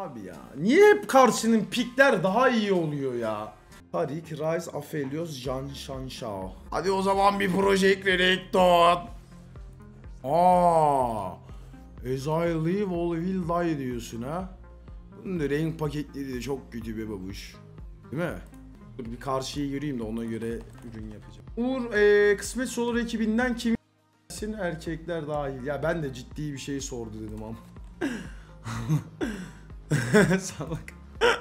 Abi ya. Niye hep karşının pikler daha iyi oluyor ya? Tarik, Rise, Aphelios, Jan Shanshao. Hadi o zaman bir proje ekledik Don. As I live all will die diyorsun ha. Bunun da renk paketleri de çok kötü be babuş. Değil mi? Dur bir karşıyı göreyim de ona göre ürün yapacağım. Uğur kısmet olur ekibinden kim erkekler dahil. Ya ben de ciddi bir şey sordu dedim ama. Salak.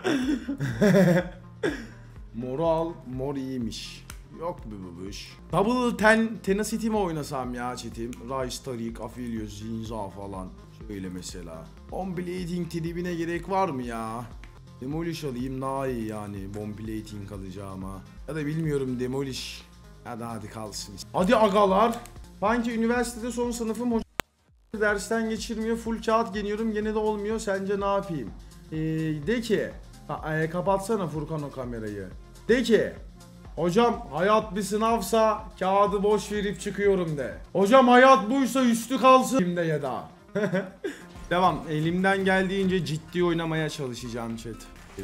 Mor iyiymiş. Yok be babuş. Double Tenacity mi oynasam ya çetim? Rise, Tarik, Aphelios, Zinza falan. Şöyle mesela. Bomb-Blading tribine gerek var mı ya? Demolish alayım daha iyi yani. Bomb-Blading alacağıma. Ya da bilmiyorum Demolish. Hadi kalsın. Hadi agalar. Sanki üniversitede son sınıfım hoca dersten geçirmiyor. Full kağıt geliyorum gene de olmuyor. Sence ne yapayım? De ki. Kapatsana Furkan o kamerayı. De ki. Hocam hayat bir sınavsa kağıdı boş verip çıkıyorum de. Hocam hayat buysa üstü kalsın. Kimde ya da. Devam. Elimden geldiğince ciddi oynamaya çalışacağım chat.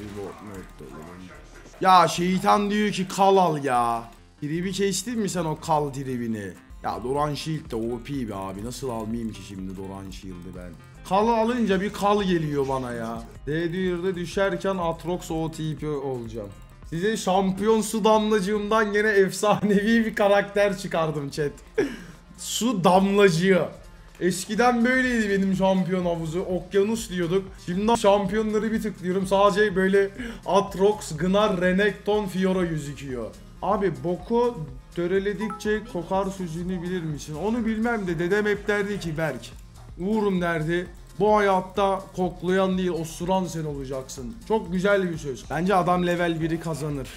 Ya şeytan diyor ki kal al ya. Tribi kestin mi sen o kal tribini? Ya Doran Shield de OP be abi. Nasıl almayayım ki şimdi Doran Shield'ı ben? Kal alınca bir kal geliyor bana ya. D4'de düşerken Atrox OTP olacağım. Size şampiyon su damlacığımdan gene efsanevi bir karakter çıkardım chat. Su damlacığı. Eskiden böyleydi benim şampiyon havuzu. Okyanus diyorduk. Şimdi şampiyonları bir tıklıyorum. Sadece böyle Atrox, Gnar, Renekton, Fiora gözüküyor. Abi boku döreledikçe kokar sözünü bilir misin? Onu bilmem de dedem hep derdi ki Berk. Uğurum derdi. Bu hayatta koklayan değil osuran sen olacaksın. Çok güzel bir söz. Bence adam level 1'i kazanır.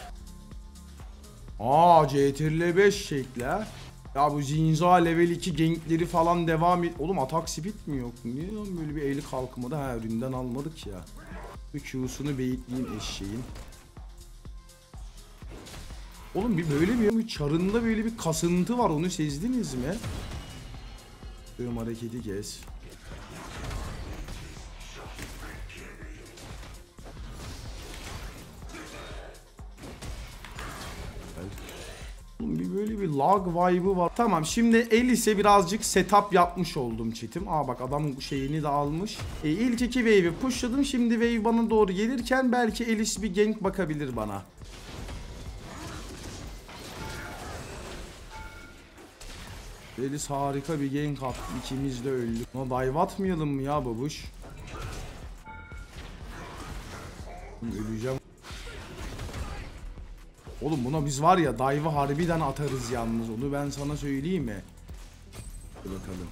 CTRL 5 şekli ha. Ya bu Zinza level 2 gankleri falan devam et. Oğlum atak speed mi yok? Niye lan böyle bir eli kalkmadı? Ha üründen almadık ya. Bir Q'sunu beyitleyeyim eşeğin. Oğlum bir böyle bir çarında böyle bir kasıntı var, onu sezdiniz mi? Tüm hareketi kes. Bir böyle bir lag vibe'ı var. Tamam şimdi Elis'e birazcık setup yapmış oldum chat'im. Bak adam şeyini de almış. İlk iki wave'i pushladım. Şimdi wave bana doğru gelirken belki Elis bir gank bakabilir bana. Elis harika bir gank attı. İkimiz de öldük. Ona dive atmayalım mı ya babuş? Öleceğim. Oğlum buna biz var ya dive'ı harbiden atarız yalnız, onu ben sana söyleyeyim mi? Hadi bakalım.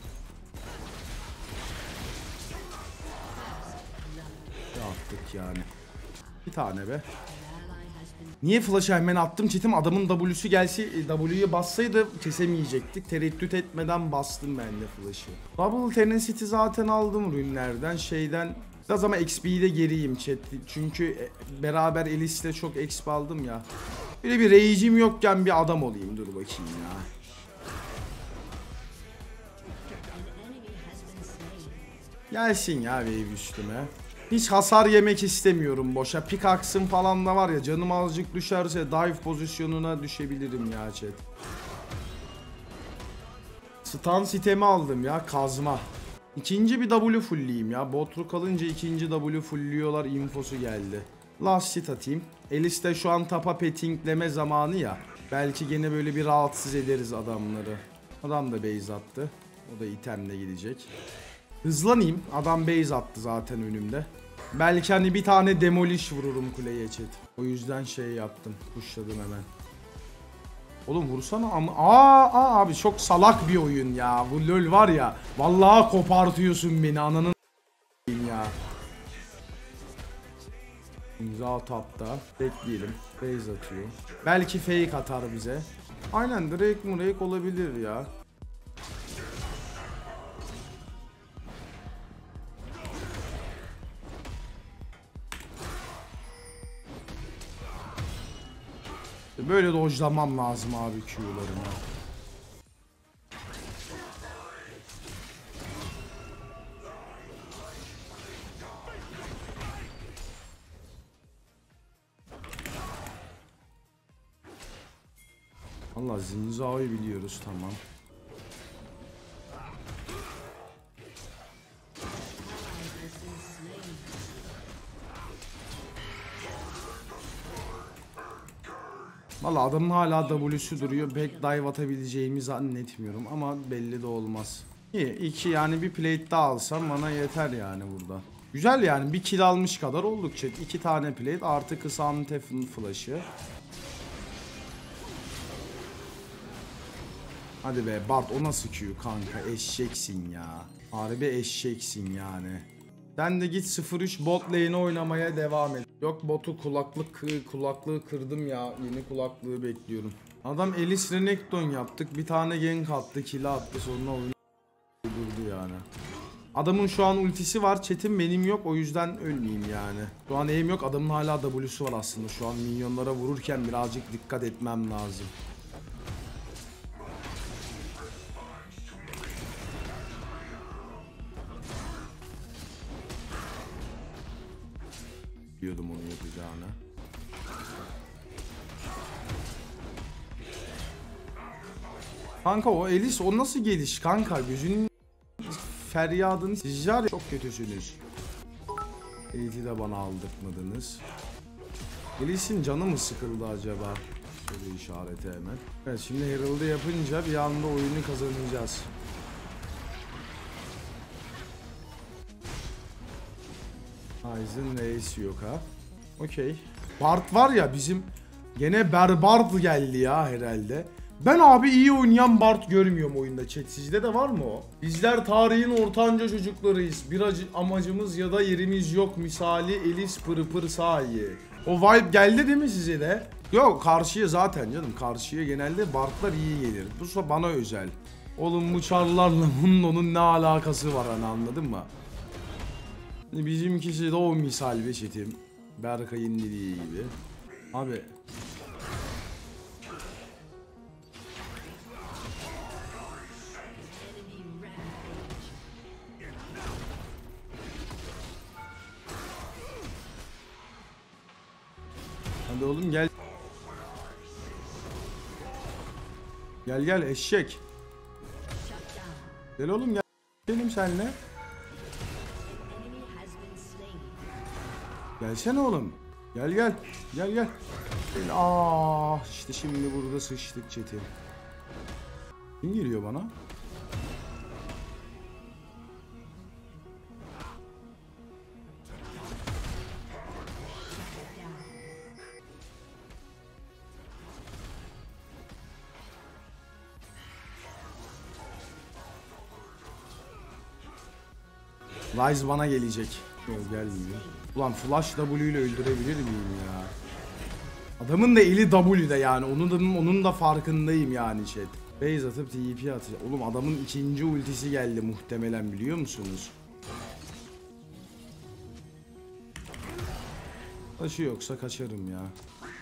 Ne attık yani? Bir tane be. Niye flash'ı hemen attım çetim? Adamın W'su gelse W'ye bassaydı kesemeyecektik. Tereddüt etmeden bastım ben de flash'ı. Double Tenacity zaten aldım ürünlerden. Şeyden biraz ama XP'yi de geriyim chat. Çünkü beraber Elis'le çok XP aldım ya. Böyle bir rage'im yokken bir adam olayım, dur bakayım ya. Gelsin ya wave üstüme. Hiç hasar yemek istemiyorum boşa. Pickaxe'ım falan da var ya, canım azıcık düşerse dive pozisyonuna düşebilirim ya chat. Stun sistemi aldım ya, kazma. İkinci bir W fullleyeyim ya. Botru kalınca ikinci W fullliyorlar infosu geldi. Last hit atayım. Elis de şu an tapa pettingleme zamanı ya. Belki gene böyle bir rahatsız ederiz adamları. Adam da base attı. O da itemle gidecek. Hızlanayım. Adam base attı zaten önümde. Belki hani bir tane demolish vururum kuleye chat. O yüzden şey yaptım. Pushladım hemen. Oğlum vursana ama. Abi çok salak bir oyun ya. Bu LoL var ya. Vallahi kopartıyorsun beni ananın ya. İmza tapta. Bekleyelim. Base atıyor. Belki fake atar bize. Aynen Drake olabilir ya. Böyle dojlamam lazım abi Q'larını. Allah Zinzao'yu biliyoruz, tamam. Valla adamın hala W'su duruyor. Back dive atabileceğimi zannetmiyorum ama belli de olmaz. İyi, 2 yani bir plate daha alsam bana yeter yani burada. Güzel yani, bir kill almış kadar olduk chat. 2 tane plate artı kısa Antef'in flash'ı. Hadi be Bart, o nasıl Q kanka, eşeksin ya. Harbi eşeksin yani. Sen de git 0-3 bot lane oynamaya devam et. Yok botu kulaklığı kırdım ya. Yeni kulaklığı bekliyorum. Adam Elis Renekton yaptık. Bir tane gank attı, kill attı, sonra oyunu durdu yani. Adamın şu an ultisi var chat'im, benim yok, o yüzden ölmeyeyim yani. Şu an aim yok, adamın hala W'su var aslında. Şu an minyonlara vururken birazcık dikkat etmem lazım. Biliyordum onu yapacağını. Kanka o Elis, o nasıl geliş kanka, gözünün feryadını siz var ya, çok kötüsünüz. Elit'i de bana aldırtmadınız. Elis'in canı mı sıkıldı acaba? Şöyle işareti hemen. Evet, şimdi Herald'ı yapınca bir anda oyunu kazanacağız. Aizen reis yok ha. Okey. Bart var ya bizim, gene Bart geldi ya herhalde. Ben abi iyi oynayan Bart görmüyorum oyunda chat. Sizde de var mı o? Bizler tarihin ortanca çocuklarıyız. Bir amacımız ya da yerimiz yok misali Elis pırpır sahi. O vibe geldi değil mi size de? Yok, karşıya zaten canım. Karşıya genelde Bartlar iyi gelir. Bu bana özel. Oğlum bu çarlarla onun ne alakası var hani, anladın mı? Bizimkisi de o misal be chat'im. Berkay'ın dediği gibi. Abi. Hadi oğlum gel. Gel eşek. Gel oğlum gel. Benim seninle. Gelsene oğlum. Gel. Gel. İşte şimdi burada sıçtık chat'i. Kim geliyor bana? Ryze bana gelecek. Yok, gelmiyor. Ulan Flash W ile öldürebilir miyim ya? Adamın da eli W'de yani. Onun da farkındayım yani chat. Base atıp TP atacak. Oğlum adamın ikinci ultisi geldi muhtemelen, biliyor musunuz? Taşı yoksa kaçarım ya.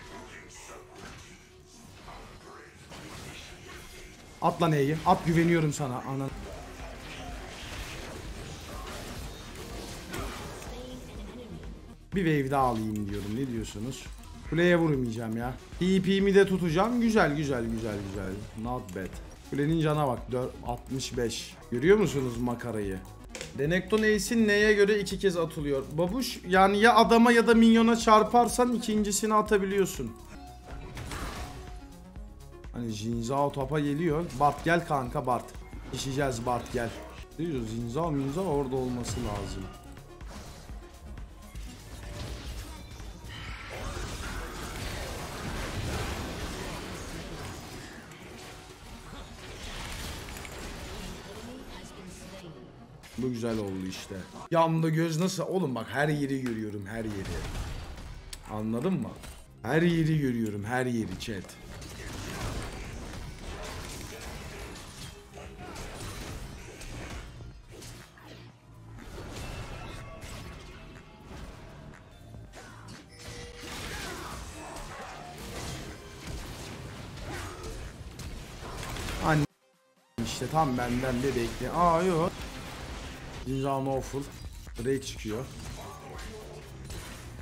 At lan E'yi. At, güveniyorum sana. Anan. Bir wave daha alayım diyorum. Ne diyorsunuz? Kuleye vurmayacağım ya. TP'mi de tutacağım. Güzel. Not bad. Kulenin cana bak. 65. Görüyor musunuz makarayı? Renekton Ace'in neye göre 2 kez atılıyor? Babuş, yani ya adama ya da minyona çarparsan ikincisini atabiliyorsun. Hani Jinzao topa geliyor. Bart gel kanka, Bart. İşeceğiz Bart, gel. Diyoruz Jinzao orada olması lazım. Bu güzel oldu işte. Yanımda göz nasıl? Oğlum bak, her yeri görüyorum, her yeri. Anladın mı? Her yeri görüyorum, her yeri chat. Anne işte tam benden de bekle. Aa yok. Ninja no full. Break çıkıyor.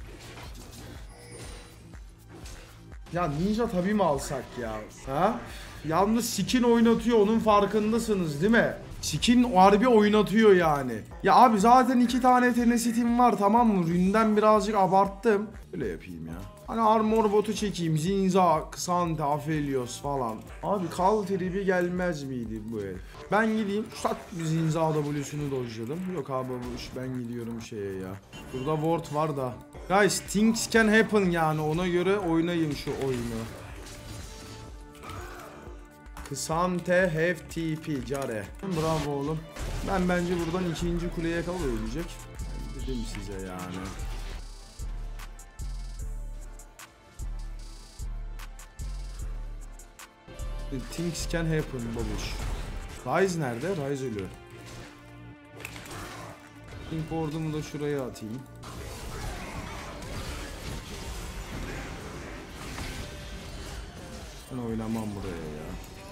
Ya Ninja tabii mi alsak ya? Ha? Yalnız skin oynatıyor, onun farkındasınız değil mi? Skin harbi oynatıyor yani. Ya abi zaten 2 tane tenesitim var, tamam mı? Ründen birazcık abarttım. Böyle yapayım ya. Hani armor botu çekeyim. Zinza, Kısante, Aphelios falan. Abi kal tribi gelmez miydi bu herif? Ben gideyim. Sat bir Zinza W'sunu dojladım. Yok abi ben gidiyorum şeye ya. Burada ward var da. Guys things can happen yani, ona göre oynayın şu oyunu. Kısante have TP Care. Bravo oğlum. Ben bence buradan 2. kuleye kal ölecek. Dedim size yani. Things can happen babuş. Ryze nerede? Ryze ölüyor. King board'umu da şuraya atayım. Ben oynamam buraya ya.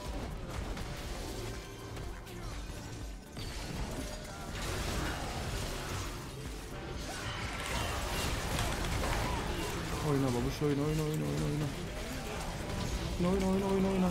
Oyna babuş, oyna. Oyna.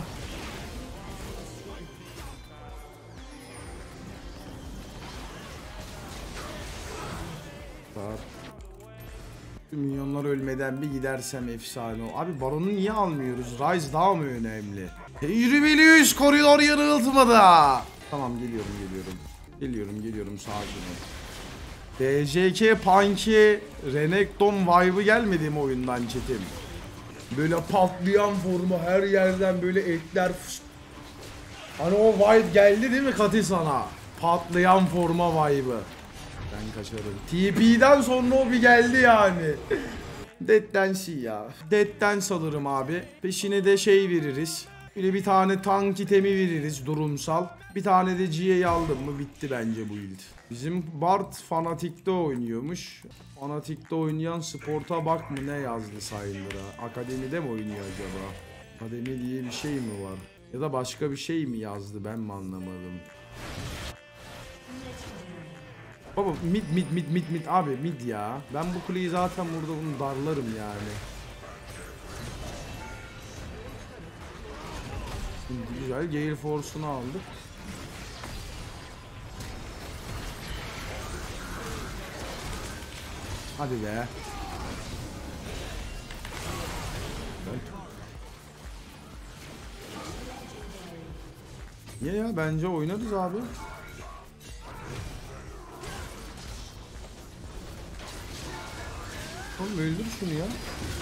Milyonlar ölmeden bir gidersem efsane o. Abi Baron'u niye almıyoruz? Ryze daha mı önemli? Yürümeliyiz, koridor yanıltmadı. Tamam geliyorum sakin ol. DJK Punky Renekton vibe'ı gelmedi mi oyundan chatim? Böyle patlayan formu, her yerden böyle etler Hani o vibe geldi değil mi Kati sana? Patlayan forma vibe'ı. Ben kaçarım. TP'den sonra o bir geldi yani. Dead'den ya. Dead'den alırım abi. Peşine de şey veririz. Böyle bir tane tank itemi veririz durumsal. Bir tane de GA'yı aldım mı bitti bence bu build. Bizim Bard Fanatik'te oynuyormuş. Fanatik'te oynayan Sport'a bak mı ne yazdı Sayılır'a. Akademide mi oynuyor acaba? Akademi diye bir şey mi var? Ya da başka bir şey mi yazdı, ben mi anlamadım? Baba mid abi mid ya. Ben bu kuleyi zaten burada bunu darlarım yani. Şimdi güzel Gale Force'unu aldık. Hadi be. Niye ya? Bence oynarız abi. Oğlum öldür şunu ya.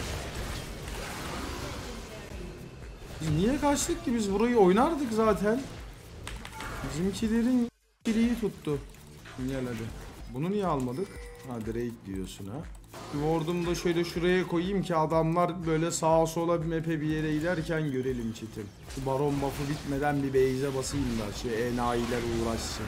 Biz niye kaçtık ki? Biz burayı oynardık zaten. Bizimkilerin kiliyi tuttu. Gel hadi. Bunu niye almadık? Ha Drake diyorsun ha. Ward'umu da şöyle şuraya koyayım ki adamlar böyle sağa sola bir map'e bir yere giderken görelim çetim. Şu baron buff'ı bitmeden bir base'e basayım da şey enayiler uğraşsın.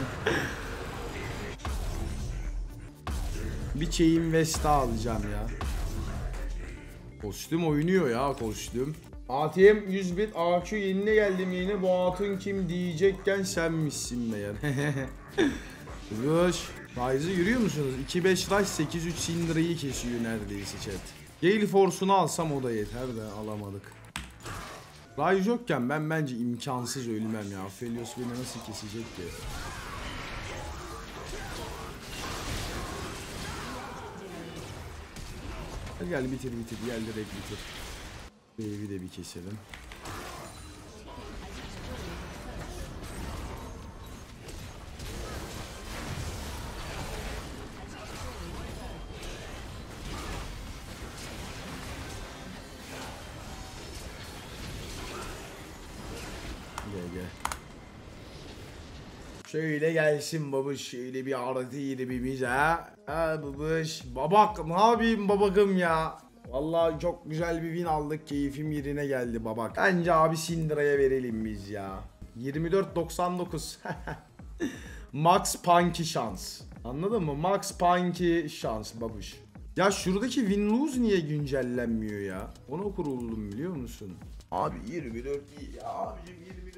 Bir chain West'a alacağım ya. Kostüm oynuyor ya kostüm. ATM 100 bit AQ yenine geldim yine, bu hatun kim diyecekken sen misin meğer. Rush. Ryze'ı görüyor musunuz? 2-5 Rush 8-3 Syndra'yı kesiyor neredeyse chat. Gale Force'unu alsam o da yeter de alamadık. Ryze yokken ben bence imkansız ölmem ya. Aphelios beni nasıl kesecek ki? Gel bitir gel direkt bitir. Wave'i de bir keselim. Gel. Şöyle gelsin babuş, şöyle bir artı 20'miz ha. Ha babuş. Babak ne yapayım babakım ya. Vallahi çok güzel bir win aldık, keyfim yerine geldi babak. Bence abi Syndra'ya verelim biz ya. 24.99. Max Punky şans. Anladın mı? Max Punky şans babuş. Ya şuradaki win lose niye güncellenmiyor ya? Ona kuruldum biliyor musun? Abi 24 değil ya abicim, 24